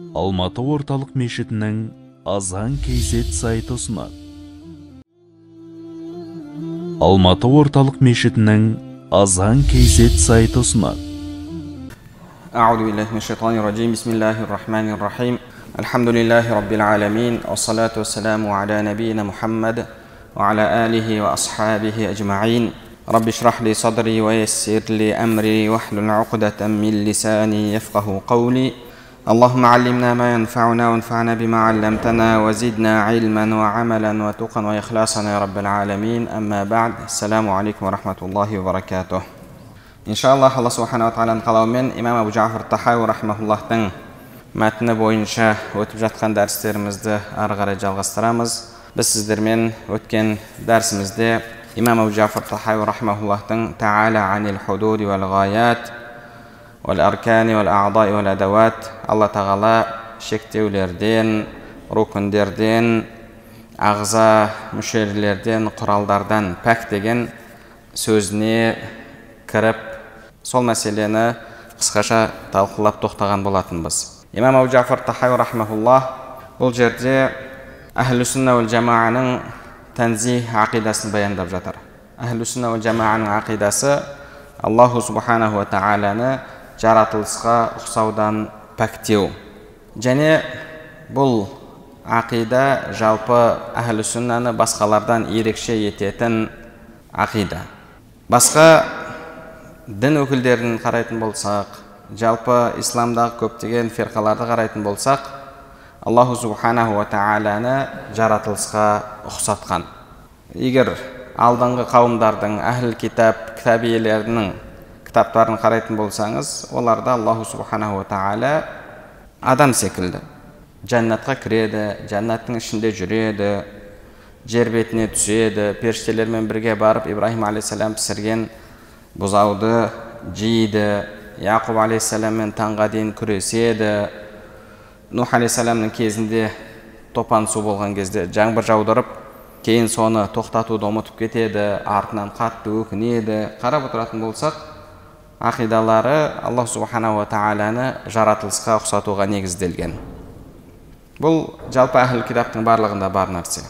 Алматы орталық мешітінің Азан KZ сайты ұсынады. Алматы орталық мешітінің Азан KZ сайты ұсынады. أعوذ بالله من الشيطان الرجيم بسم الله الرحمن الرحيم الحمد لله رب العالمين والصلاة والسلام على نبينا محمد وعلى آله وأصحابه أجمعين رب اشرح لي صدري ويسر لي أمري واحلل عقدة من لساني يفقه قولي اللهم علمنا ما ينفعنا وانفعنا بما علمتنا وزدنا علما وعملا وتقا وإخلاصا يا رب العالمين أما بعد السلام عليكم ورحمة الله وبركاته Иншаллах, Алла Субхану ва Тағаланың қалауымен имам Абу Джафар Тахауи рахмахуллахтың мәтіні бойынша өтіп жатқан дәрістерімізді ары қарай жалғастырамыз. Біз сіздермен өткен дәрісімізде имам Абу Джафар Тахауи рахмахуллахтың Та'аля анил худуди вал гаят вал аркани вал аъдай вал адават, Алла Тағала шектеулерден, рукіндерден, ағза мүшелерден, құралдардан пәк деген сөзіне кіріп, сол мәселені қысқаша талқылап тоқтаған болатынбыз. Имам Абу Джафар Тахауи рахмахуллах бұл жерде Ахлу сунна вал жамааның танзих ақидасын баяндап жатыр. Ахлу сунна вал жамааның ақидасы Аллаху субханаху ва тағаланы жаратылысқа ұқсаудан пәктеу. Және бұл ақида жалпы Ахлу суннаны басқалардан ерекше ететін ақида. Басқа дін өкілдерін қарайтын болсақ, жалпы исламдағы көптеген фирқаларды қарайтын болсақ, Аллаху субханаху ва тағаланы жаратылысқа ұқсатқан. Егер алдыңғы қауымдардың әхл китап, кітап иелерінің кітаптарын қарайтын болсаңыз, оларда Аллаху субханаху ва тағала адам секілді. Жәннатқа кіреді, жәннаттың ішінде жүреді, жер бетіне түседі, періштелермен бірге барып Ибрахим алейхиссалам пісірген бұзауды жейді, Яқуб алейхиссаламмен таңға дейін күреседі, Нух алейхиссаламның кезінде топан су болған кезде жаңбыр жаудырып, кейін соны тоқтатуды ұмытып кетеді, артынан қатты өкінеді. Қарап отыратын болсақ, ақидалары Аллах субханаху ва тағаланы жаратылысқа ұқсатуға негізделген. Бұл жалпы әхл китаптың барлығында бар нәрсе.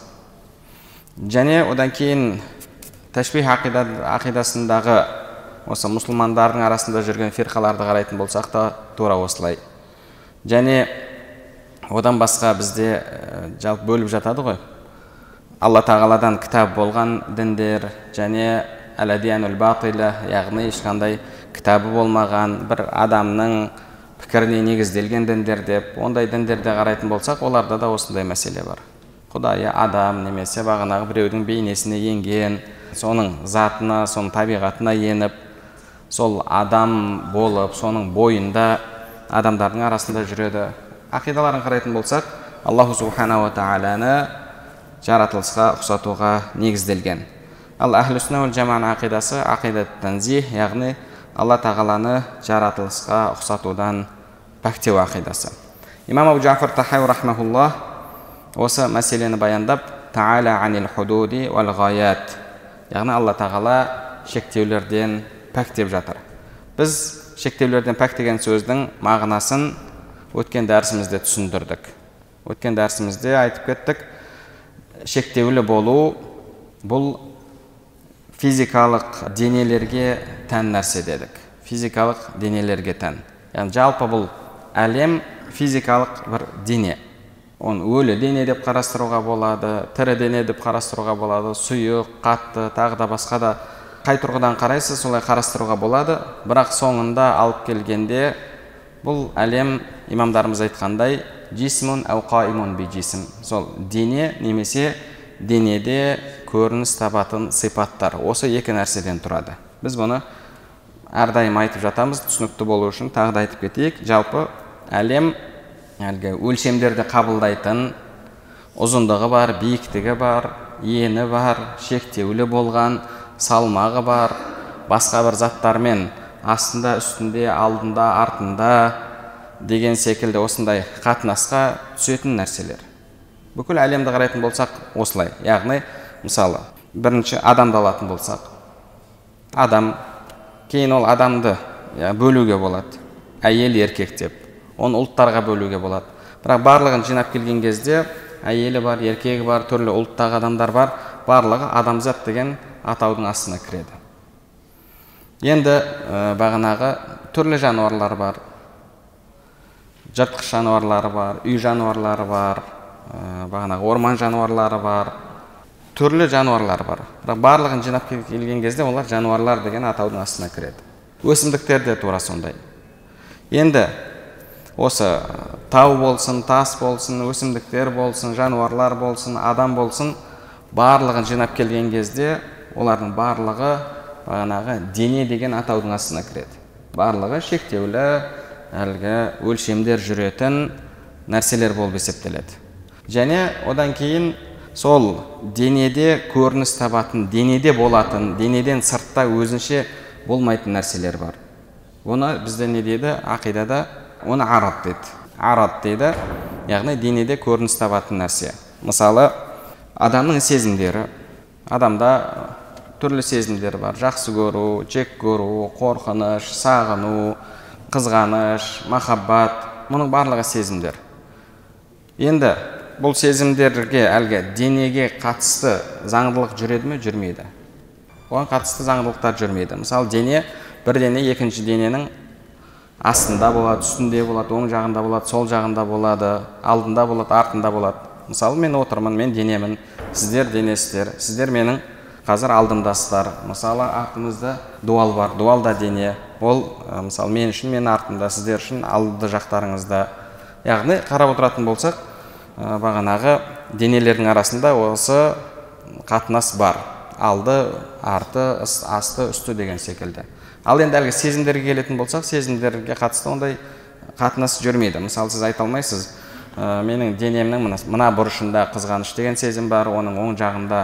Және одан кейін тәшбих ақидасындағы осы мұсылмандардың арасында жүрген фирқаларды қарайтын болсақ та тура осылай. Және одан басқа бізде жалпы бөліп жатады ғой. Алла Тағаладан кітап болған діндер және әл-адиянул батила, яғни ешқандай кітабы болмаған бір адамның пікіріне негізделген діндер деп, ондай діндерде қарайтын болсақ, оларда да осындай мәселе бар. Құдайы адам немесе бағанағы біреудің бейнесіне енген, соның затына, соның табиғатына еніп, сол адам болып, соның бойында адамдардың арасында жүреді. Ақидаларын қарайтын болсақ, Аллаху субханаху ва тағаланы жаратылысқа ұқсатуға негізделген. Ал Ахлу сунна вал жамааның ақидасы ақида танзих, яғни Алла Тағаланы жаратылысқа ұқсатудан пәктеу ақидасы. Имам Абу Джафар Тахауи рахмахуллах осы мәселені баяндап, Та'аля анил худуди вал гаят, яғни Алла Тағала шектеулерден пәктеп жатыр. Біз шектеулерден пәк деген сөздің мағынасын өткен дәрісімізде түсіндірдік. Өткен дәрісімізде айтып кеттік, шектеулі болу бұл физикалық денелерге тән нәрсе дедік. Физикалық денелерге тән. Яғни жалпы бұл әлем физикалық бір дене. Оны өлі дене деп қарастыруға болады, тірі дене деп қарастыруға болады, сұйық, қатты, тағы да басқа да қай тұрғыдан қарайсыз солай қарастыруға болады. Бірақ соңында алып келгенде бұл әлем имамдарымыз айтқандай жисмун әу қаимун би жисм. Сол дене немесе денеде көрініс табатын сипаттар. Осы екі нәрседен тұрады. Біз бұны әрдайым айтып жатамыз, түсінікті болу үшін тағы да айтып кетейік. Жалпы әлем өлшемдерді қабылдайтын, ұзындығы бар, биіктігі бар, ені бар, шектеулі болған, салмағы бар, басқа бір заттармен астында, үстінде, алдында, артында деген секілді осындай қатынасқа түсетін нәрселер. Бүкіл әлемді қарайтын болсақ осылай. Яғни, мысалы, бірінші адамды алатын болсақ, адам, кейін ол адамды бөлуге болады. Әйел, еркек деп. Оны ұлттарға бөлуге болады. Бірақ барлығын жинап келген кезде әйелі бар, еркегі бар, түрлі ұлттағы адамдар бар, барлығы адамзат деген атаудың астына кіреді. Енді бағанағы түрлі жануарлар бар, жыртқыш жануарлары бар, үй жануарлары бар, бағанағы орман жануарлары бар, түрлі жануарлар бар. Бірақ барлығын жинап келген кезде олар жануарлар деген атаудың астына кіреді. Өсімдіктер де тура сондай. Енді осы тау болсын, тас болсын, өсімдіктер болсын, жануарлар болсын, адам болсын, барлығын жинап келген кезде олардың барлығы бағанағы дене деген атаудың астына кіреді. Барлығы шектеулі, әлгі өлшемдер жүретін нәрселер болып есептеледі. Және одан кейін сол денеде көрініс табатын, денеде болатын, денеден сыртта өзінше болмайтын нәрселер бар. Оны бізде не дейді? Ақидада оны арат дейді. Арат дейді, яғни денеде көрініс табатын нәрсе. Мысалы, адамның сезімдері, адамда түрлі сезімдер бар. Жақсы көру, жек көру, қорқыныш, сағыну, қызғаныш, махаббат, мұның барлығы сезімдер. Енді бұл сезімдерге, әлгі денеге қатысты заңдылық жүреді ме, жүрмейді? Оған қатысты заңдылықтар жүрмейді. Мысалы, дене бір дене екінші дененің астында болады, үстінде болады, оң жағында болады, сол жағында болады, алдында болады, артында болады. Мысалы, мен отырмын, мен денемін, сіздер денесіздер, сіздер менің қазір алдымдасыздар. Мысалы, артымызда дуал бар, дуал да дене. Ол, мысалы, мен үшін мен артымда, сіздер үшін алды жақтарыңызда. Яғни, қарап отыратын болсақ, бағанағы денелердің арасында осы қатынас бар. Алды, арты, асты, үсті деген секілді. Ал енді әлгі сезімдерге келетін болсақ, сезімдерге қатысты ондай қатынас жүрмейді. Мысалы, сіз айта алмайсыз, менің денемнің мына бұрышында қызғаныш деген сезім бар, оның оң жағында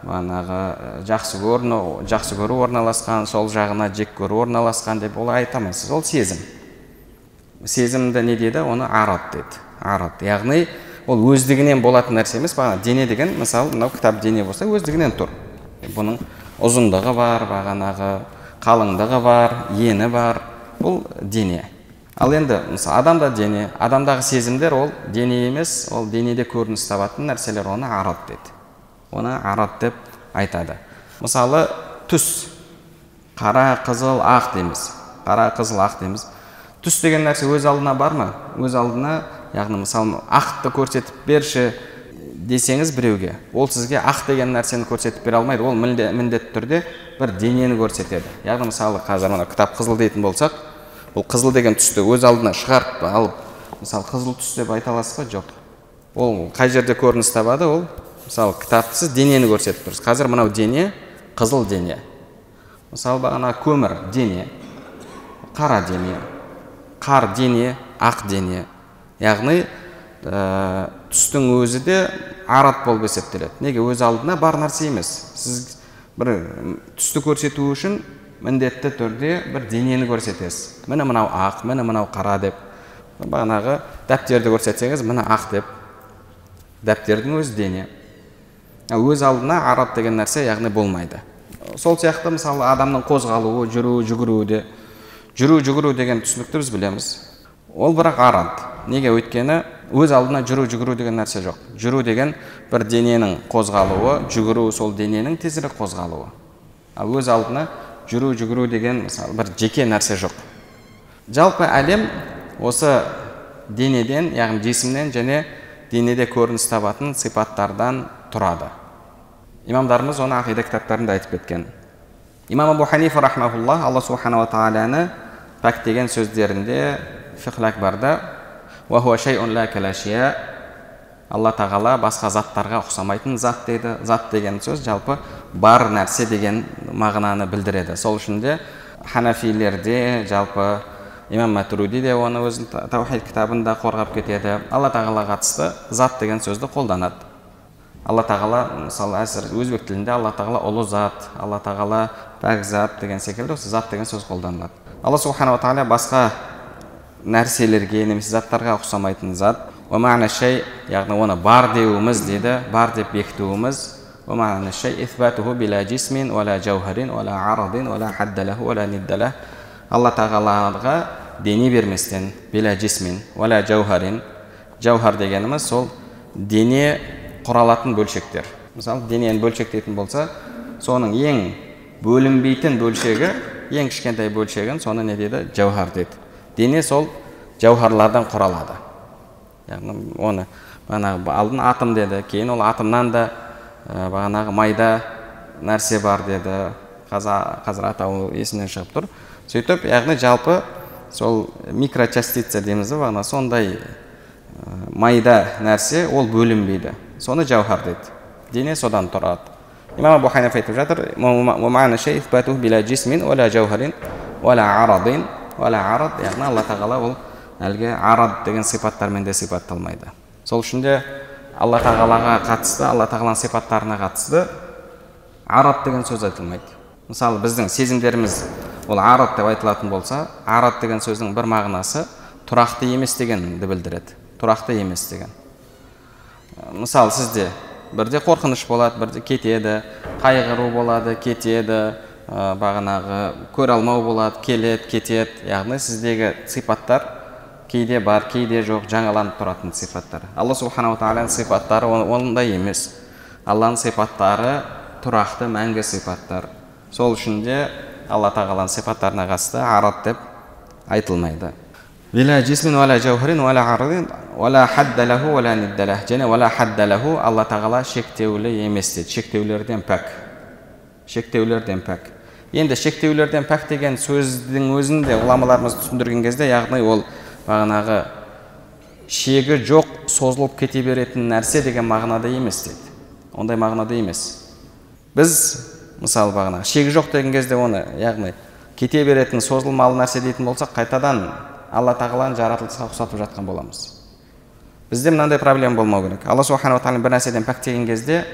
жақсы көру орналасқан, сол жағына жек көру орналасқан деп олай айта алмайсыз. Ол сезім. Сезімді не дейді? Оны арат дейді. Арат. Яғни ол өздігінен болатын нәрсе емес. Дене деген, мысалы, мынау кітап дене болса, өздігінен тұр. Бұның ұзындығы бар, бағанағы қалыңдығы бар, ені бар. Бұл дене. Ал енді, мысалы, адамда дене, адамдағы сезімдер ол дене емес, ол денеде көрініс табатын нәрселер, оны арат дейді. Оны арат деп айтады. Мысалы, түс. Қара, қызыл, ақ дейміз. Қара, қызыл, ақ дейміз. Түс деген нәрсе өз алдына бар ма? Өз алдына, яғни, мысалы, ақты көрсетіп берші десеңіз біреуге, ол сізге ақ деген нәрсені көрсетіп бере алмайды. Ол міндетті түрде бір денені көрсетеді. Яғни, мысалы, қазір мына кітап қызыл дейтін болсақ, ол қызыл деген түсті өз алдына шығарып алып, мысалы, қызыл түс деп айта аласыз ба? Жоқ. Ол қай жерде көрініс табады? Ол, мысалы, кітапты сіз денені көрсетіп тұрсыз. Қазір мынау дене, қызыл дене. Мысалы, бағана көмір дене, қара дене, қар дене, ақ дене. Яғни, түстің өзі де арат болып есептеледі. Неге? Өз алдына бар нәрсе емес. Сіз бір түсті көрсету үшін міндетті түрде бір денені көрсетесіз. Міне мынау ақ, міне мынау қара деп. Бағанағы дәптерді көрсетсеңіз, міне ақ деп. Дәптердің өзі дене. Өз алдына арат деген нәрсе, яғни болмайды. Сол сияқты, мысалы, адамның қозғалуы, жүру, жүгіруде. Жүру, жүгіру деген түсінікті біз білеміз. Ол бірақ арат. Неге? Өйткені өз алдына жүру, жүгіру деген нәрсе жоқ. Жүру деген бір дененің қозғалуы, жүгіру сол дененің тезірек қозғалуы. Ал өз алдына жүру, жүгіру деген, мысалы, бір жеке нәрсе жоқ. Жалпы әлем осы денеден, яғни жесімнен және денеде көрініс табатын сипаттардан тұрады. Имамдарымыз оны ақида кітаптарында айтып кеткен. Имам Абу Ханифа рахмахуллах, Алла субханала тағаланы пәк деген сөздерінде фиқл акбарда «Уахуа шайун ла калашия» Алла тағала басқа заттарға ұқсамайтын зат дейді. Зат деген сөз жалпы бар нәрсе деген мағынаны білдіреді. Сол үшін де ханафилерде, жалпы имам Матуриди де оны өзінің таухид кітабында қорғап кетеді. Алла тағала қатысты зат деген сөзді қолданады. Алла тағала, мысалы, өзбек тілінде Алла тағала ұлы зат, Алла тағала пәк зат деген секілді осы зат деген сөз қолданылады. Алла субханала тағала басқа нәрселерге немесе заттарға ұқсамайтын зат. Уамана шей, яғни оны бар деуіміз дейді, бар деп бекітуіміз. Уамана шей ифбатуху била джисмин, вала жауһарин, вала арадин, вала хаддалаху, вала ниддалах. Алла тағалаға дене берместен, била джисмин, вала жауһарин, Жауһар дегеніміз сол дене құралатын бөлшектер. Мысалы, денені бөлшектейтін болса, соның ең бөлінбейтін бөлшегі, ең кішкентай бөлшегін соны не дейді? Жауһар дейді. Дене сол жауһарлардан құралады. Яғни оны бағанағы алдын атом деді, кейін ол атомнан да бағанағы майда нәрсе бар деді. Қазір атауы есімнен шығып тұр. Сөйтіп, яғни жалпы сол микрочастица дейміз, бағана сондай майда нәрсе ол бөлінбейді. Соны жауһар дейді. Дене содан тұрады. Имам Абу Ханифа айтып жатыр: "Муъмана шей ифбатух била джисмин вала жауһарин вала арадин вала арад", яғни Алла тағала ол әлгі арад деген сипаттармен де сипатталмайды. Сол үшін де Алла тағалаға қатысты, Алла тағаланың сипаттарына қатысты арад деген сөз айтылмайды. Мысалы, біздің сезімдеріміз ол арад деп айтылатын болса, арад деген сөздің бір мағынасы тұрақты емес дегенді білдіреді. Тұрақты емес деген. Мысалы, сізде бірде қорқыныш болады, бірде кетеді, қайғыру болады, кетеді, бағанағы көре алмау болады, келеді, кетеді. Яғни сіздегі сипаттар кейде бар, кейде жоқ, жаңаланып тұратын сипаттар. Алла субханала тағаланың сипаттары ондай емес. Алланың сипаттары тұрақты, мәңгі сипаттар. Сол үшін де Алла тағаланың сипаттарына қатысты арад деп айтылмайды. Вила джисмин вала жауһарин вала арадин вала хадда лаху вала нидда лах. Және вала хадда лаху, Алла тағала шектеулі емес дейді. Шектеулерден пәк. Шектеулерден пәк. Енді шектеулерден пәк деген сөздің өзінде ғұламаларымыз түсіндірген кезде, яғни ол бағанағы шегі жоқ, созылып кете беретін нәрсе деген мағынада емес дейді. Ондай мағынада емес. Біз мысалы бағана шегі жоқ деген кезде оны, яғни кете беретін созылмалы нәрсе дейтін болсақ, қайтадан Алла тағаланы жаратылысқа ұқсатып жатқан боламыз. Бізде мынандай проблема болмау керек. Алла субханала тағала бір нәрседен пәк деген кезде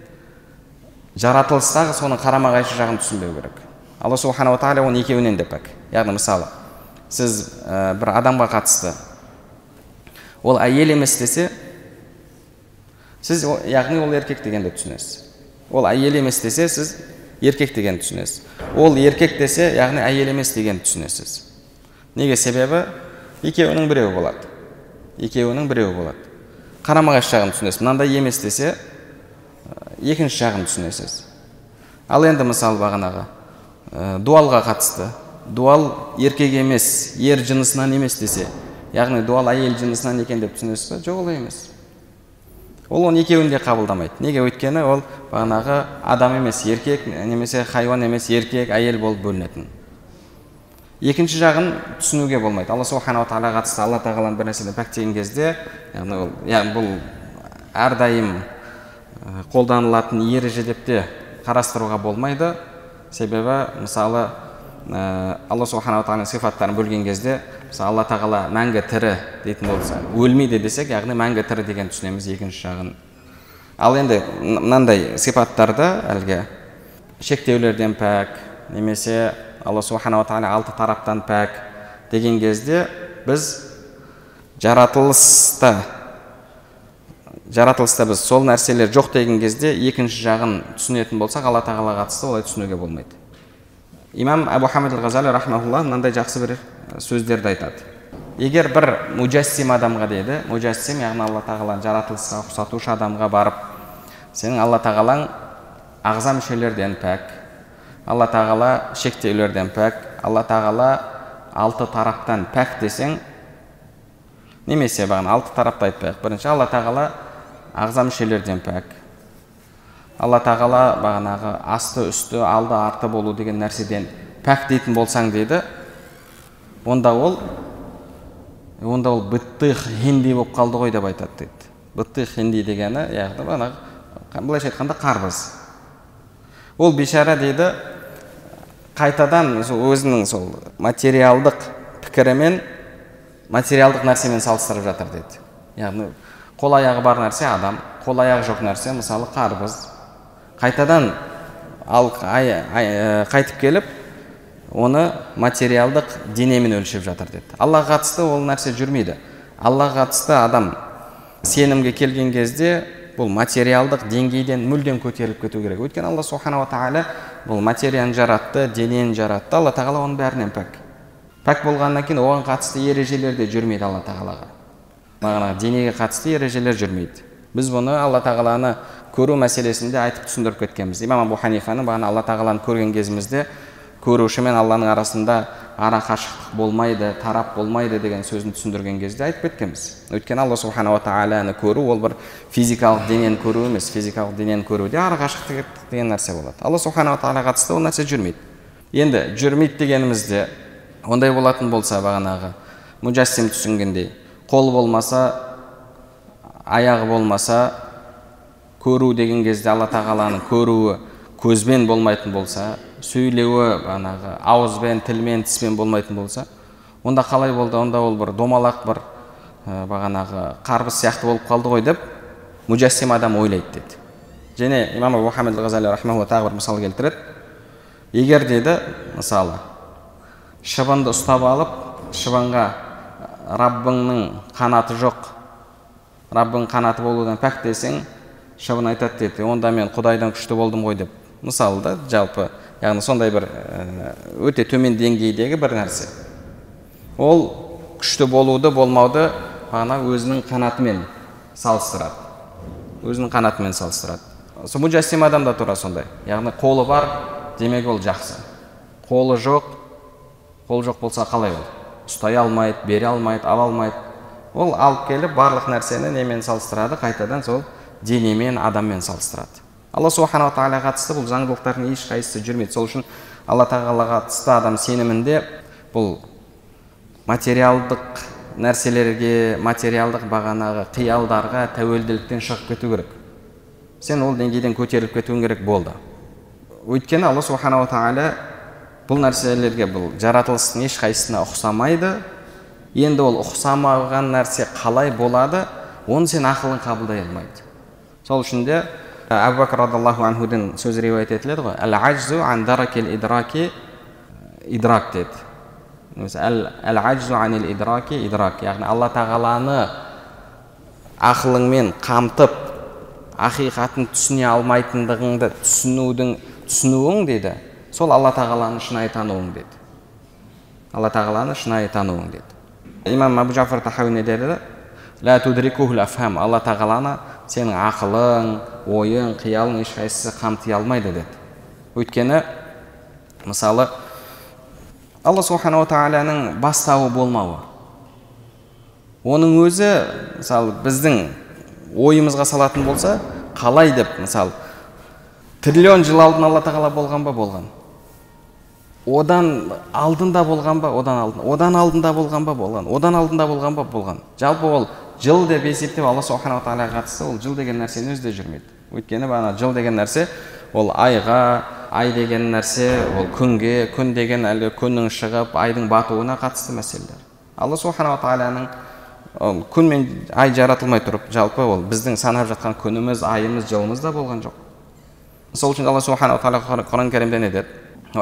жаратылыстағы соның қарама-қайшы жағын түсінбеу керек. Алла субханала тағала оның екеуінен де пәк. Яғни мысалы, сіз бір адамға қатысты ол әйел емес десе, сіз яғни ол еркек дегенді түсінесіз. Ол әйел емес десе, сіз еркек дегенді түсінесіз. Ол еркек десе, яғни әйел емес дегенді түсінесіз. Неге? Себебі екеуінің біреуі болады. Екеуінің біреуі болады. Қарама-қайшы жағын түсінесіз. Мынандай емес десе, екінші жағын түсінесіз. Ал енді мысалы бағанағы дуалға қатысты. Дуал еркек емес, ер жынысынан емес десе, яғни дуал әйел жынысынан екен деп түсінесіз бе? Жоқ, олай емес. Ол оны екеуін де қабылдамайды. Неге? Өйткені ол бағанағы адам емес, еркек, немесе хайуан емес, еркек, әйел болып бөлінетін. Екінші жағын түсінуге болмайды. Алла субханала тағалаға қатысты Алла тағаланың бір нәрседен пәк деген кезде, яғни бұл әрдайым қолданылатын ереже деп те қарастыруға болмайды. Себебі мысалы Алла субханала тағаланың сифаттарын бөлген кезде, мысалы Алла тағала мәңгі тірі дейтін болса, өлмейді десек, яғни мәңгі тірі деген түсінеміз екінші жағын. Ал енді мынандай сипаттарда әлгі шектеулерден пәк, немесе Алла субханала тағала алты тараптан пәк деген кезде біз жаратылыста біз сол нәрселер жоқ деген кезде екінші жағын түсінетін болсақ, Алла тағалаға қатысты олай түсінуге болмайды. Имам Абу Хамид ал-Ғазали рахмаһуллах мынандай жақсы бір сөздерді айтады. Егер бір муджассим адамға дейді, муджассим яғни Алла тағаланы жаратылысқа ұқсатушы адамға барып, сенің Алла тағалаң ағза мүшелерден пәк, Алла тағала шектеулерден пәк, Алла тағала алты тараптан пәк десең, немесе бағана алты тарапты айтпайық. Бірінші, Алла тағала ағза мүшелерден пәк, Алла тағала бағанағы асты, үсті, алды, арты болу деген нәрседен пәк дейтін болсаң дейді, онда ол биттих хинди болып қалды ғой деп айтады дейді. Биттих хинди дегені, яғни бағанағы былайша айтқанда қарбыз. Ол бейшара дейді, қайтадан өзінің сол материалдық пікірімен материалдық нәрсемен салыстырып жатыр дейді. Яғни қол аяғы бар нәрсе адам, қол аяғы жоқ нәрсе мысалы қарбыз. Қайтадан қайтып келіп, оны материалдық денемен өлшеп жатыр дейді. Аллаға қатысты ол нәрсе жүрмейді. Аллаға қатысты адам сенімге келген кезде бұл материалдық деңгейден мүлдем көтеріліп кету керек. Өйткені Алла субханала тағала бұл материяны жаратты, денені жаратты. Алла тағала оның бәрінен пәк. Пәк болғаннан кейін оған қатысты ережелер де жүрмейді Алла тағалаға. бағана денеге қатысты ережелер жүрмейді. Біз бұны Алла тағаланы көру мәселесінде айтып түсіндіріп кеткенбіз. Имам Абу Ханифаның бағана Алла тағаланы көрген кезімізде көруші мен Алланың арасында ара қашықтық болмайды, тарап болмайды деген сөзін түсіндірген кезде айтып кеткенбіз. Өйткені Алла субханала тағаланы көру ол бір физикалық денені көру емес, физикалық денені көруде ара қашықтық деген нәрсе болады. Алла субханала тағалаға қатысты ол нәрсе жүрмейді. Енді жүрмейді дегенімізде ондай болатын болса, бағанағы мужассим түсінгендей, қол болмаса, аяғы болмаса, көру деген кезде Алла тағаланың көруі көзбен болмайтын болса, сөйлеуі бағанағы ауызбен, тілмен, тіспен болмайтын болса, онда қалай болды? Онда ол бір домалақ, бір бағанағы қарбыз сияқты болып қалды ғой деп мужассим адам ойлайды деді. Және имам Абу Хамид ал-Ғазали рахмаһуллах тағы бір мысал келтіреді. Егер деді, мысалы, шыбынды ұстап алып, шыбынға Раббыңның қанаты жоқ, Раббың қанаты болудан пәк десең, шыбын айтады деді, онда мен Құдайдан күшті болдым ғой деп. Мысалы да, жалпы, яғни сондай бір өте төмен деңгейдегі бір нәрсе. Ол күшті болуды, болмауды ғана өзінің қанатымен салыстырады. Өзінің қанатымен салыстырады. Мужассим адам да тура сондай. Яғни қолы бар, демек ол жақсы. Қолы жоқ болса қалай ол? Ұстай алмайды, бере алмайды, ала алмайды. Ол алып келіп барлық нәрсені немен салыстырады? Қайтадан сол денемен, адаммен салыстырады. Алла субханала тағалаға қатысты бұл заңдылықтардың ешқайсысы жүрмейді. Сол үшін Алла тағалаға қатысты адам сенімінде бұл материалдық нәрселерге, материалдық бағанағы қиялдарға тәуелділіктен шығып кету керек. Сен ол деңгейден көтеріліп кетуің керек болды. Өйткені Алла субханала тағала бұл нәрселерге, бұл жаратылыстың ешқайсысына ұқсамайды. Енді ол ұқсамаған нәрсе қалай болады, оны сен ақылың қабылдай алмайды. Сол үшін де Абу Бәкір радиаллаху анхудың сөзі риуаят етіледі ғой. Әл-аджзу ан даракил идраки идрак деді. Әл-аджзу анил идраки идрак. Яғни Алла тағаланы ақылыңмен қамтып, ақиқатын түсіне алмайтындығыңды түсінуің деді. Сол Алла тағаланы шынайы тануың деді. Алла тағаланы шынайы тануың деді. Имам Абу Джафар Тахауи не деді? Ла тудрикухул афхам. Алла тағаланы сенің ақылың, ойың, қиялың ешқайсысы қамти алмайды деді. Өйткені, мысалы, Алла субханала тағаланың бастауы болмауы. Оның өзі, мысалы, біздің ойымызға салатын болса, қалай деп, мысалы, триллион жыл алдын Алла тағала болған ба? Болған. Одан алдында болған ба? Одан алдында болған ба? Болған. Одан алдында болған ба? Болған. Жалпы ол жыл деп есептеп Алла субханала тағалаға қатысты, ол жыл деген нәрсені өзі де жүрмейді. Өйткені бағана жыл деген нәрсе ол айға, ай деген нәрсе ол күнге, күн деген әлі күннің шығып, айдың батуына қатысты мәселелер. Алла субханала тағаланың күн мен ай жаратылмай тұрып, жалпы ол біздің санап жатқан күніміз, айымыз, жылымыз да болған жоқ. Сол үшін Алла субханала тағала Құран кәрімде не деді?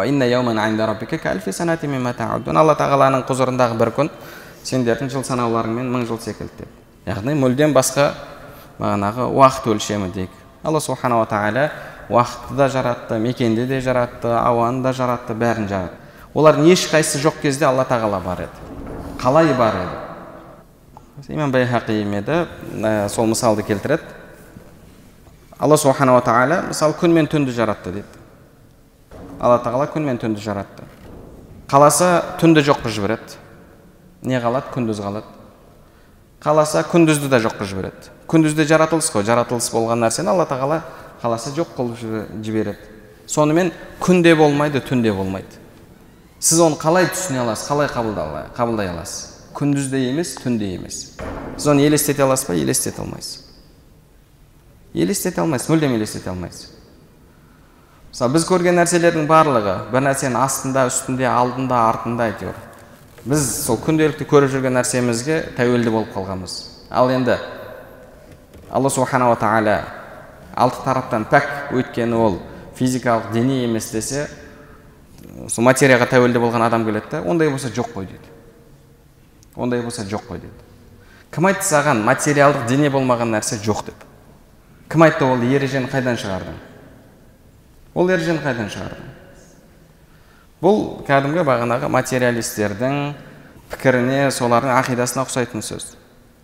Алла тағаланың құзырындағы бір күн сендердің жыл санауларыңмен 1000 жыл секілді деп. Яғни мүлдем басқа бағанағы уақыт өлшемі дейік. Алла субханала тағала уақытты да жаратты, мекенді де жаратты, ауаны да жаратты, бәрін жаратты. Олардың ешқайсысы жоқ кезде Алла тағала бар еді. Қалай бар еді? Имам Байхақи еді, сол мысалды келтіреді. Алла субханала тағала мысалы күн мен түнді жаратты дейді. Алла тағала күн мен түнді жаратты. Қаласа түнді жоқ қылып жібереді. Не қалады? Күндіз қалады. Қаласа күндізді де жоқ қылып жібереді. Күндізде жаратылыс қой, жаратылыс болған нәрсені Алла тағала қаласа жоқ қылып жібереді. Сонымен күнде болмайды, түнде болмайды. Сіз оны қалай түсіне аласыз, қалай қабылдай аласыз? Күндізде емес, түнде емес. Сіз оны елестете аласыз ба? Елестете алмайсыз. Елестете алмайсыз, мүлдем елестете алмайсыз. Мысалы, біз көрген нәрселердің барлығы бір нәрсенің астында, үстінде, алдында, артында әйтеуір. Біз сол күнделікті көріп жүрген нәрсемізге тәуелді болып қалғанбыз. Ал енді Алла субханала тағала алты тараптан пәк, өйткені ол физикалық дене емес десе, сол материяға тәуелді болған адам келеді, ондай болса жоқ қой дейді. Ондай болса жоқ қой дейді. Кім айтты саған материалдық дене болмаған нәрсе жоқ деп? Кім айтты ол ережені қайдан шығардың? Ол ережені қайдан шығардың? Бұл кәдімгі бағанағы материалистердің пікіріне, солардың ақидасына ұқсайтын сөз.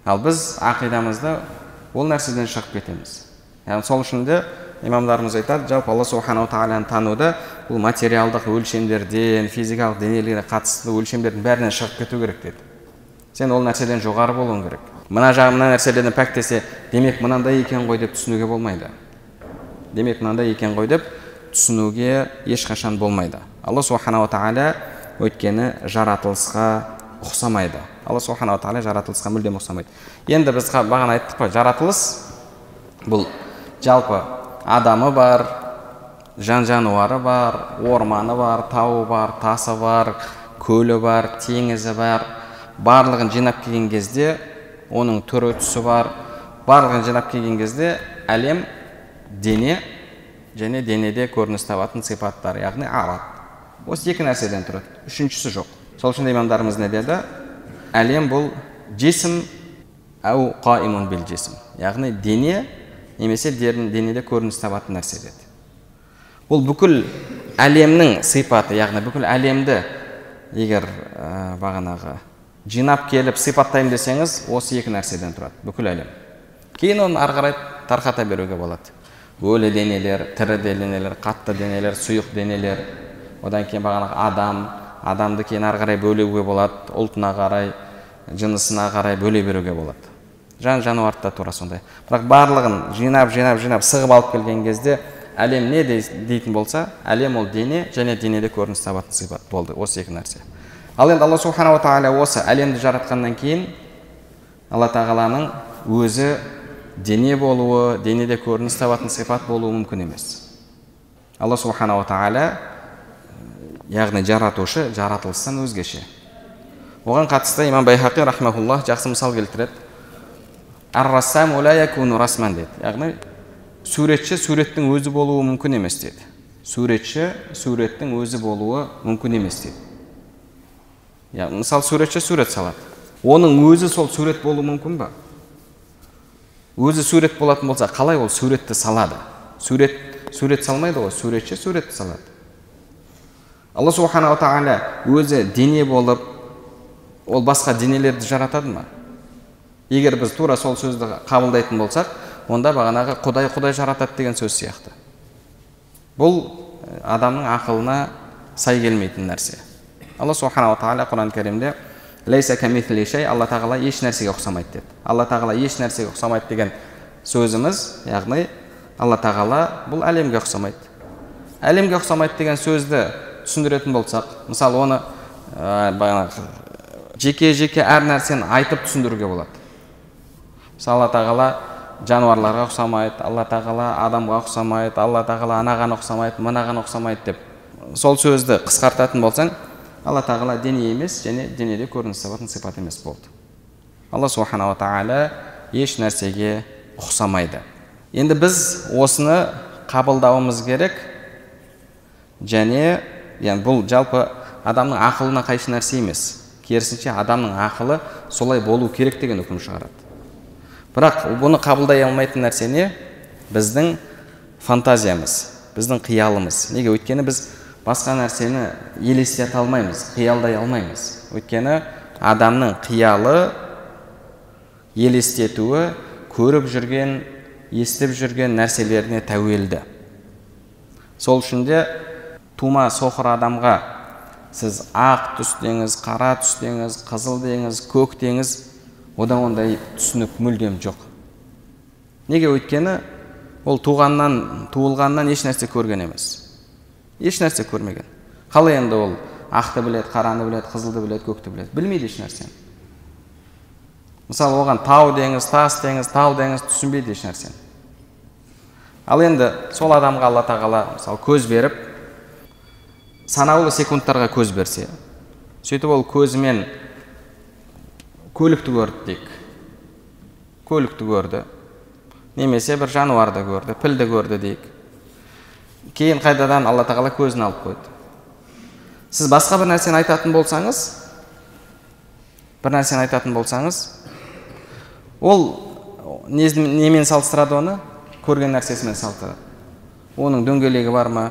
Ал біз ақидамызда ол нәрседен шығып кетеміз. Яғни сол үшін де имамдарымыз айтады, жалпы Алла субханала тағаланы тануды бұл материалдық өлшемдерден, физикалық денелерге қатысты өлшемдердің бәрінен шығып кету керек деді. Сен ол нәрседен жоғары болуың керек. Мына жағы мына нәрселерден пәк десе, демек мынандай екен ғой деп түсінуге болмайды. Демек мынандай екен ғой деп түсінуге ешқашан болмайды. Алла субханала тағала өйткені жаратылысқа ұқсамайды. Алла субханала тағала жаратылысқа мүлдем ұқсамайды. Енді біз бағана айттық қой, жаратылыс бұл жалпы адамы бар, жан-жануары бар, орманы бар, тауы бар, тасы бар, көлі бар, теңізі бар. Барлығын жинап келген кезде оның түрі түсі бар. Барлығын жинап келген кезде әлем дене және денеде көрініс табатын сипаттар, яғни арат. Осы екі нәрседен тұрады, үшіншісі жоқ. Сол үшін имамдарымыз не деді? Әлем бұл жесім әу қаимун бил жесім, яғни дене немесе денеде көрініс табатын нәрсе деді. Бұл бүкіл әлемнің сипаты, яғни бүкіл әлемді егер бағанағы жинап келіп сипаттайым десеңіз, осы екі нәрседен тұрады, бүкіл әлем. Кейін оны ары қарай тарқата беруге болады. Өлі денелер, тірі денелер, қатты денелер, сұйық денелер. Одан кейін бағанағы адамды кейін ары қарай бөлуге болады, ұлтына қарай, жынысына қарай бөле беруге болады. Жан-жануарда тура сондай. Бірақ барлығын жинап сығып алып келген кезде әлем не дейтін болса, әлем ол дене және денеде көрініс табатын сипат болды. Осы екі нәрсе. Ал енді Алла субханала тағала осы әлемді жаратқаннан кейін Алла тағаланың өзі дене болуы, денеде көрініс табатын сипат болуы мүмкін емес. Алла субханала тағала яғни жаратушы жаратылыстан өзгеше. Оған қатысты имам Байхақи рахмахуллах жақсы мысал келтіреді. Ар-рассаму ла якуну расман деді. Яғни суретші суреттің өзі болуы мүмкін емес деді. Суретші суреттің өзі болуы мүмкін емес деді. Яғни мысал суретші сурет салады. Оның өзі сол сурет болуы мүмкін ба? Өзі сурет болатын болса, қалай ол суретті салады? Сурет салмайды ғой, суретші суретті салады. Алла субханала тағала өзі дене болып, ол басқа денелерді жаратады ма? Егер біз тура сол сөзді қабылдайтын болсақ, онда бағанағы Құдай жаратады деген сөз сияқты. Бұл адамның ақылына сай келмейтін нәрсе. Алла субханала тағала Құран кәрімде лейса камитли шей, Алла тағала еш нәрсеге ұқсамайды деді. Алла тағала еш нәрсеге ұқсамайды деген сөзіміз, яғни Алла тағала бұл әлемге ұқсамайды. Әлемге ұқсамайды деген сөзді түсіндіретін болсақ, мысалы оны жеке әр нәрсені айтып түсіндіруге болады. Мысалы Алла тағала жануарларға ұқсамайды, Алла тағала адамға ұқсамайды, Алла тағала анаған ұқсамайды, мынаған ұқсамайды деп сол сөзді қысқартатын болсаң, Алла тағала дене емес және денеде көрініс табатын сипат емес болды. Алла субханала тағала еш нәрсеге ұқсамайды. Енді біз осыны қабылдауымыз керек, және бұл жалпы адамның ақылына қайшы нәрсе емес. Керісінше адамның ақылы солай болу керек деген үкім шығарады. Бірақ бұны қабылдай алмайтын нәрсе не? Біздің фантазиямыз, біздің қиялымыз. Неге? Өйткені біз басқа нәрсені елестете алмаймыз, қиялдай алмаймыз. Өйткені адамның қиялы, елестетуі көріп жүрген, естіп жүрген нәрселеріне тәуелді. Сол үшін де тума соқыр адамға сіз ақ түс деңіз, қара түс деңіз, қызыл деңіз, көк деңіз, одан ондай түсінік мүлдем жоқ. Неге? Өйткені ол туылғаннан еш нәрсе көрген емес. Еш нәрсе көрмеген. Қалай енді ол ақты біледі, қараны біледі, қызылды біледі, көкті біледі? Білмейді еш нәрсені. Мысалы оған тау деңіз, тас деңіз, тал деңіз түсінбейді еш нәрсені. Ал енді сол адамға Алла тағала мысалы көз беріп, санаулы секундтарға көз берсе, сөйтіп ол көзімен көлікті көрді дейік. Көлікті көрді. Немесе бір жануарды көрді, пілді көрді дейік. Кейін қайдадан Алла тағала көзін алып қойды. Сіз басқа бір нәрсені айтатын болсаңыз, ол немен салыстырады оны? Көрген нәрсесімен салыстырады. Оның дөңгелегі бар ма?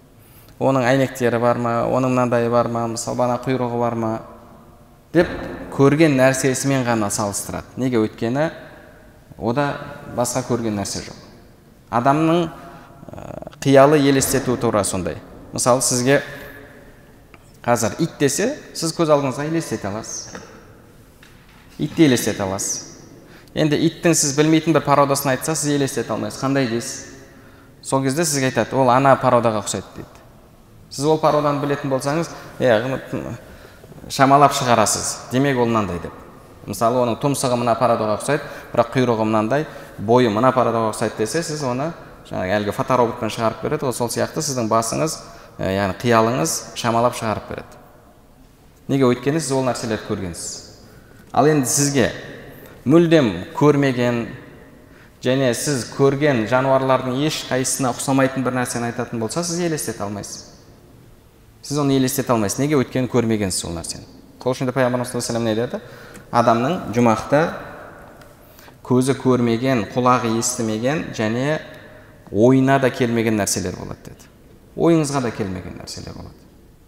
Оның әйнектері бар ма? Оның мынандайы бар ма? Мысалы бана құйрығы бар ма? Деп көрген нәрсесімен ғана салыстырады. Неге? Өйткені ода басқа көрген нәрсе жоқ. Адамның қиялы елестетуі тура сондай. Мысалы, сізге қазір ит десе, сіз көз алдыңызға елестете аласыз. Итті елестете аласыз. Енді иттің сіз білмейтін бір пародасын айтса, сіз елестете алмайсыз. Қандай дейсіз? Сол кезде сізге айтады, ол ана пародаға ұқсайды дейді. Сіз ол пароданы білетін болсаңыз, шамалап шығарасыз. Демек, ол мынандай деп. Мысалы, оның тұмсығы мына пародаға ұқсайды, бірақ құйрығы мынандай, бойы мына пародаға ұқсайды десе, сіз оны әлгі фотороботпен шығарып береді. Ол сол сияқты сіздің басыңыз, яғни қиялыңыз шамалап шығарып береді. Неге? Өйткені сіз ол нәрселерді көргенсіз. Ал енді сізге мүлдем көрмеген және сіз көрген жануарлардың еш қайсысына ұқсамайтын бір нәрсені айтатын болса, сіз елестете алмайсыз. Сіз оны елестете алмайсыз. Неге? Өйткені көрмегенсіз ол нәрсені. Сол үшін де Пайғамбарымыз саллаллаху алейхи ва саллям не деді? Адамның жұмақта көзі көрмеген, құлағы естімеген және ойына да келмеген нәрселер болады деді. Ойыңызға да келмеген нәрселер болады.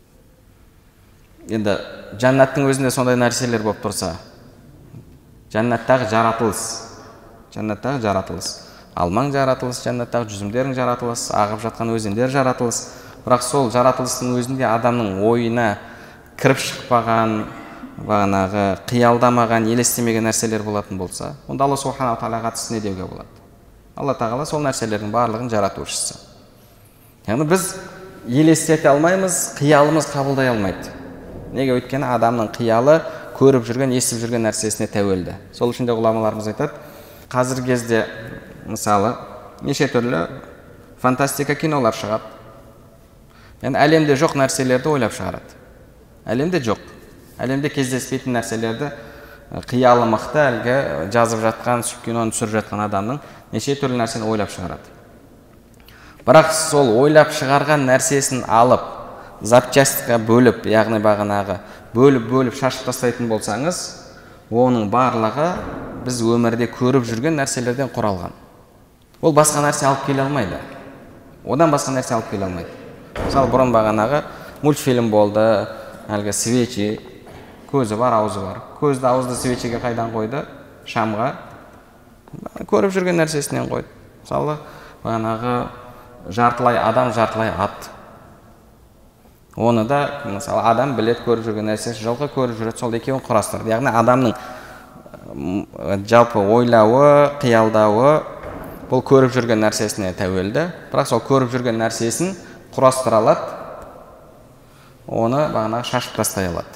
Енді жәннаттың өзінде сондай нәрселер болып тұрса, жәннаттағы жаратылыс, алмаң жаратылыс, жәннаттағы жүзімдерің жаратылыс, ағып жатқан өзендер жаратылыс. Бірақ сол жаратылыстың өзінде адамның ойына кіріп шықпаған, бағанағы қиялдамаған, елестемеген нәрселер болатын болса, онда Алла субхана ва тағала қатысты не деуге болады? Алла тағала сол нәрселердің барлығын жаратушысы. Яғни біз елестете алмаймыз, қиялымыз қабылдай алмайды. Неге? Өйткені адамның қиялы көріп жүрген, естіп жүрген нәрсесіне тәуелді. Сол үшін де ғұламаларымыз айтады, қазіргі кезде мысалы неше түрлі фантастика кинолар шығады. Яғни әлемде жоқ нәрселерді ойлап шығарады. Әлемде жоқ, әлемде кездеспейтін нәрселерді қиялы мықты әлгі жазып жатқан, киноны түсіріп жатқан адамның неше түрлі нәрсені ойлап шығарады. Бірақ сол ойлап шығарған нәрсесін алып, запчастьқа бөліп, яғни бағанағы бөліп шашып тастайтын болсаңыз, оның барлығы біз өмірде көріп жүрген нәрселерден құралған. Ол басқа нәрсе алып келе алмайды. Одан басқа нәрсе алып келе алмайды. Мысалы, бұрын бағанағы мультфильм болды, әлгі свечи, көзі бар, аузы бар. Көзді, ауызды свечиге қайдан қойды? Шамға. Көріп жүрген нәрсесінен қойды. Мысалы, бағанағы жартылай адам, жартылай ат. Оны да, мысалы, адам білет көріп жүрген нәрсесі, жылқы көріп жүреді, сол екеуін құрастырды. Яғни адамның жалпы ойлауы, қиялдауы бұл көріп жүрген нәрсесіне тәуелді. Бірақ сол көріп жүрген нәрсесін құрастыра алады, оны бағанағы шашып тастай алады.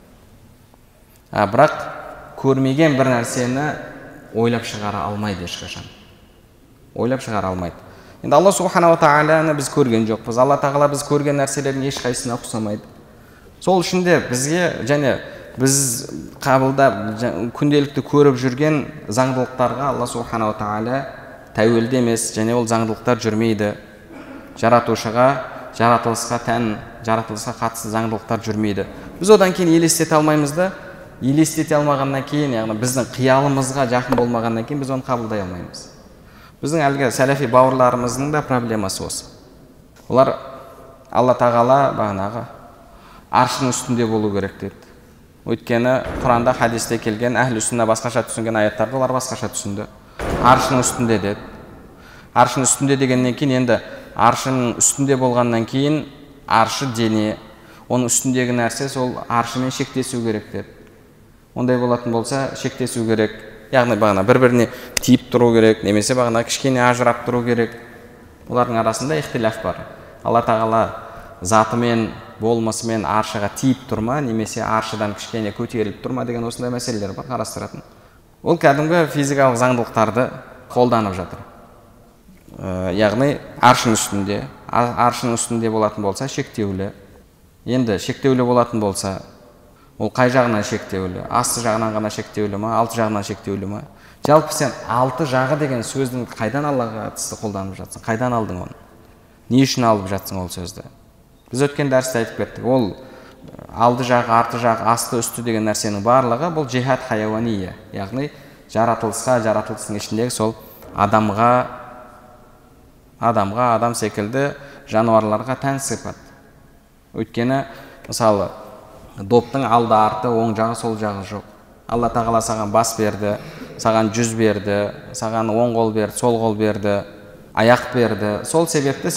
Бірақ көрмеген бір нәрсені ойлап шығара алмайды ешқашан. Ойлап шығара алмайды. Енді Алла субхана ва тағаланы біз көрген жоқпыз. Алла тағала біз көрген нәрселердің ешқайсысына ұқсамайды. Сол үшін де бізге және біз қабылдап күнделікті көріп жүрген заңдылықтарға Алла субхана ва тағала тәуелді емес, және ол заңдылықтар жүрмейді. Жаратушыға, жаратылысқа тән, жаратылысқа қатысты заңдылықтар жүрмейді. Біз одан кейін елестете алмаймыз да, елестете алмағаннан кейін, яғни біздің қиялымызға жақын болмағаннан кейін біз оны қабылдай алмаймыз. Біздің әлгі сәләфи бауырларымыздың да проблемасы осы. Олар Алла тағала бағанағы аршының үстінде болу керек деді. Өйткені Құранда, хадисте келген әхлі сүнна басқаша түсінген аяттарды олар басқаша түсінді. Аршының үстінде деді. Аршының үстінде дегеннен кейін, енді аршының үстінде болғаннан кейін аршы дене, оның үстіндегі нәрсе сол аршымен шектесу керек деді. Ондай болатын болса шектесу керек. Яғни бағана бір-біріне тиіп тұру керек, немесе бағана кішкене ажырап тұру керек. Олардың арасында ихтилаф бар. Алла тағала затымен, болмысымен аршыға тиіп тұрма, немесе аршыдан кішкене көтеріліп тұрма деген осындай мәселелер бар қарастыратын. Ол кәдімгі физикалық заңдылықтарды қолданып жатыр. Яғни аршының үстінде болатын болса шектеулі. Енді шектеулі болатын болса, ол қай жағынан шектеулі? Асты жағынан ғана шектеулі ма, алты жағынан шектеулі ма? Жалпы сен алты жағы деген сөздің қайдан Аллаға қатысты қолданып жатсың? Қайдан алдың оны? Не үшін алып жатсың ол сөзді? Біз өткен дәрісте айтып кеттік. Ол алды жағы, арты жағы, асты, үсті деген нәрсенің барлығы бұл жихад хайуания. Яғни жаратылысқа, жаратылыстың ішіндегі сол адам секілді жануарларға тән сипат. Өйткені мысалы доптың алды арты, оң жағы, сол жағы жоқ. Алла тағала саған бас берді, саған жүз берді, саған оң қол берді, сол қол берді, аяқ берді. Сол себепті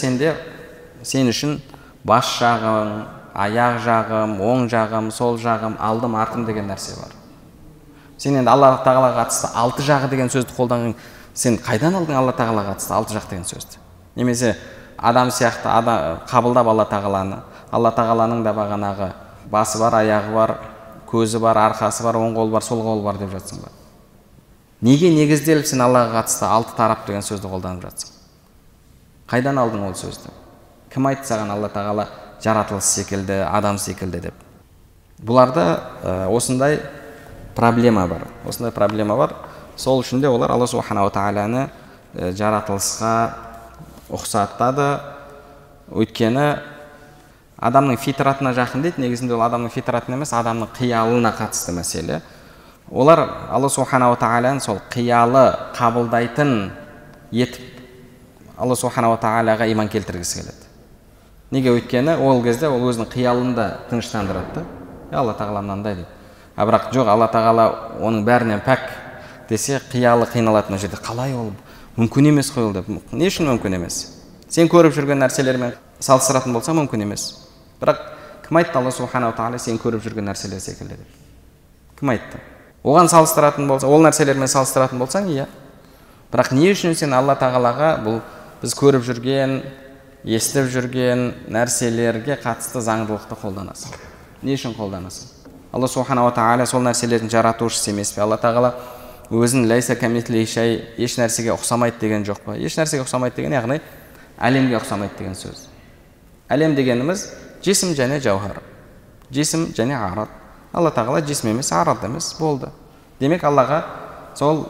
сен үшін бас жағым, аяқ жағым, оң жағым, сол жағым, алдым, артым деген нәрсе бар. Сен енді Алла тағалаға қатысты 6 жағы деген сөзді қолданған, сен қайдан алдың Алла тағалаға қатысты 6 жақ деген сөзді? Немесе адам сияқты қабылдап Алла тағаланың да бағанағы басы бар, аяғы бар, көзі бар, арқасы бар, оң қол бар, сол қол бар деп жатсың ба? Неге негізделіп сен Аллаға қатысты 6 тарап деген сөзді қолданып жатсың? Қайдан алдың ол сөзді? Кім айтты саған Алла тағала жаратылыс секілді, адам секілді деп? Бұларда осындай проблема бар. Сол үшін де олар Алла субханала тағаланы жаратылысқа ұқсатады. Өйткені адамның фитратына жақын дейді. Негізінде ол адамның фитратына емес, адамның қиялына қатысты мәселе. Олар Алла субханала тағаланы сол қиялы қабылдайтын етіп Алла субханала тағалаға иман келтіргісі келеді. Неге? Өйткені ол кезде ол өзінің қиялында тыныштандырады. Алла тағала мынандай дейді. Бірақ жоқ, Алла тағала оның бәрінен пәк десе, қиялы қиналатын жерде қалай ол мүмкін емес қой ол деп. Не үшін мүмкін емес? Сен көріп жүрген нәрселермен салыстыратын болса мүмкін емес. Бірақ кім айтты Алла субханала тағала сен көріп жүрген нәрселер секілді деп? Кім айтты? Оған салыстыратын болса, ол нәрселермен салыстыратын болсаң, иә. Бірақ не үшін сен Алла тағалаға бұл біз көріп жүрген, естіп жүрген нәрселерге қатысты заңдылықты қолданасың? Не үшін қолданасың? Алла субханала тағала сол нәрселердің жаратушысы емес пе? Алла тағала өзін лайса камислихи шай, еш нәрсеге ұқсамайды деген жоқ па? Еш нәрсеге ұқсамайды деген, яғни әлемге ұқсамайды деген сөз. Әлем дегеніміз жисім және жауһар, жисім және арат. Алла тағала жисім емес, арат емес, болды. Демек Аллаға сол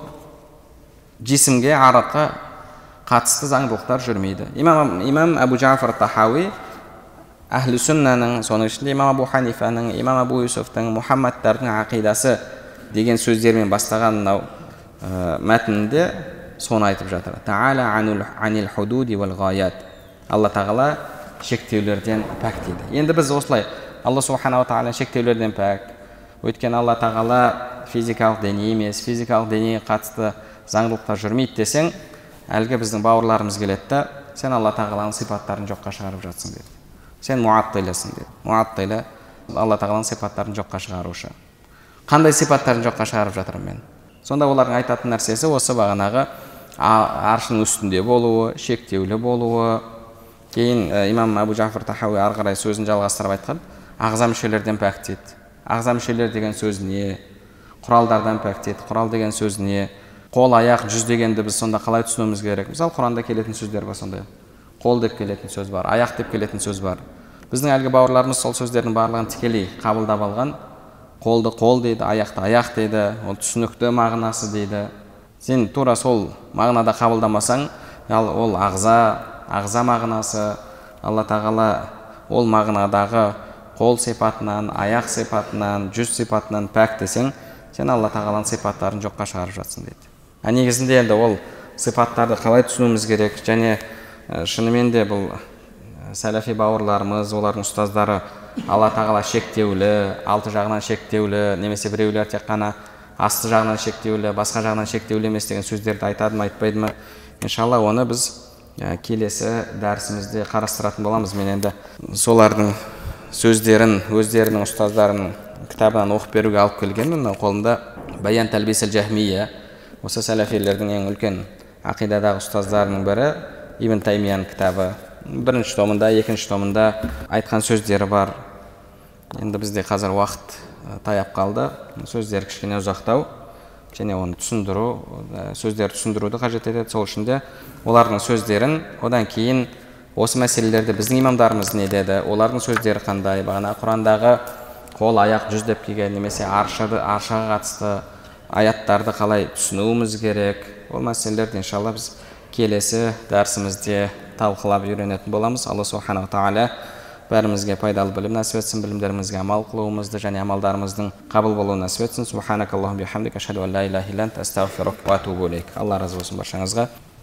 жисімге, аратқа қатысты заңдылықтар жүрмейді. Имам Абу Джафар Тахауи Әхлі сүннаның, соның ішінде имам Абу Ханифаның, имам Абу Юсуфтың, Мұхаммадтардың ақидасы деген сөздермен бастаған мәтінінде соны айтып жатыр. Та'ала анил худуди вал ғаят. Алла тағала шектеулерден пәк дейді. Енді біз осылай Алла субханала тағала шектеулерден пәк. Өйткені Алла тағала физикалық дене емес, физикалық денеге қатысты заңдылықтар жүрмейді десең, әлгі біздің бауырларымыз келеді, сен Алла тағаланың сипаттарын жоққа шығарып жатсың деді. Сен муаттиласың деді. Муаттила Алла тағаланың сипаттарын жоққа шығарушы. Қандай сипаттарын жоққа шығарып жатырмын мен? Сонда олардың айтатын нәрсесі осы бағанағы аршының үстінде болуы, шектеулі болуы. Кейін имам Абу Джафар Тахауи ары қарай сөзін жалғастырып айтқан, ағза мүшелерден пәк дейді. Ағза мүшелер деген сөз не? Құралдардан пәк дейді. Құрал деген сөз не? Қол, аяқ, жүз дегенді біз сонда қалай түсінуіміз керек? Мысалы, Құранда келетін сөздер бар сондай. Қол деп келетін сөз бар, аяқ деп келетін сөз бар. Біздің әлгі бауырларымыз сол сөздердің барлығын тікелей қабылдап алған. Қолды қол дейді, аяқты аяқ дейді, ол түсінікті мағынасы дейді. Сен тура сол мағынада қабылдамасаң, ол ағза мағынасы, Алла тағала ол мағынадағы қол сипатынан, аяқ сипатынан, жүз сипатынан пәк десең, сен Алла тағаланың сипаттарын жоққа шығарып жатсың дейді. Негізінде енді ол сипаттарды қалай түсінуіміз керек, және шынымен де бұл сәләфи бауырларымыз, олардың ұстаздары Алла тағала шектеулі, алты жағынан шектеулі, немесе біреулер тек қана асты жағынан шектеулі, басқа жағынан шектеулі емес деген сөздерді айтады ма, айтпайды ма? Иншалла оны біз келесі дәрісімізде қарастыратын боламыз. Мен енді солардың сөздерін өздерінің ұстаздарының кітабынан оқып беруге алып келгенмін. Қолымда Баян Талбисел Жахмия, осы сәләфилердің ең үлкен ақидадағы ұстаздарының бірі Ибн Таймияның кітабы. Бірінші томында, екінші томында айтқан сөздері бар. Енді бізде қазір уақыт таяп қалды. Сөздер кішкене ұзақтау, және оны сөздерді түсіндіруді қажет етеді. Сол үшін де олардың сөздерін, одан кейін осы мәселелерді біздің имамдарымыз не деді, олардың сөздері қандай, бағана Құрандағы қол, аяқ, жүз деп келген, немесе аршаға қатысты аяттарды қалай түсінуіміз керек. Ол мәселелерді иншалла біз келесі дәрісімізде талқылап үйренетін боламыз. Алла субханала тағала бәрімізге пайдалы білім нәсіп етсін, білімдерімізге амал қылуымызды және амалдарымыздың қабыл болуын нәсіп етсін. Субханакаллахумма бихамдика, ашһаду ан ла илаха илля анта, астағфирука ва атубу илейк. Алла разы болсын баршаңызға.